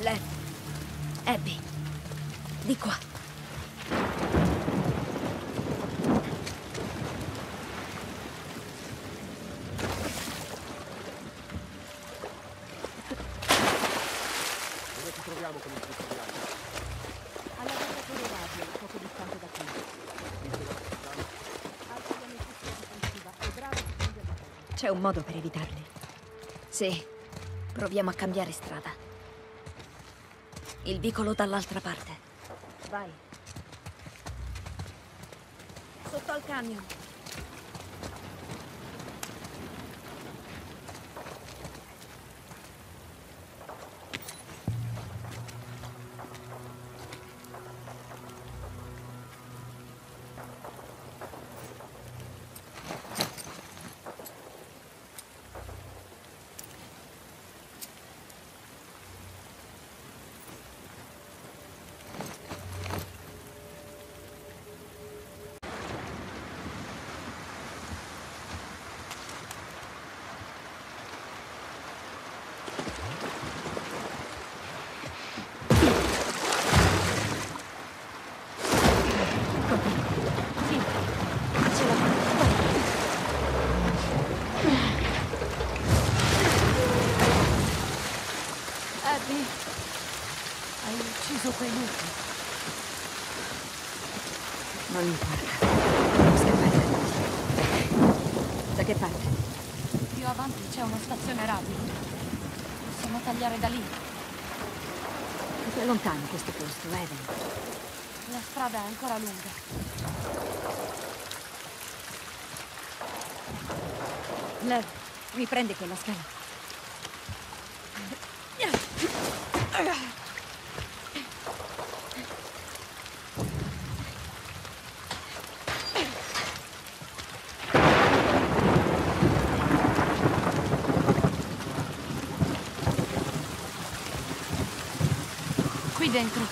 Lev, Abby, di qua. Dove ci troviamo con il tutoriale? Al laboratorio radio, poco distante da qui. Alta la necessità difensiva e bravo di prendere la terra. C'è un modo per evitarli. Sì, proviamo a cambiare strada. Il vicolo dall'altra parte. Vai. Sotto al camion. Abby, hai ucciso quei lupi. Non importa. Devo scappare. Da che parte? Più avanti c'è una stazione radio. Possiamo tagliare da lì. È lontano questo posto, Eden. La strada è ancora lunga. Lev, riprendi quella scala. Qui dentro.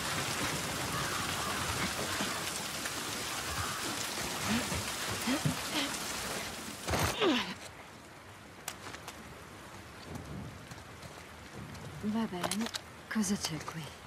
Va bene. Cosa c'è qui?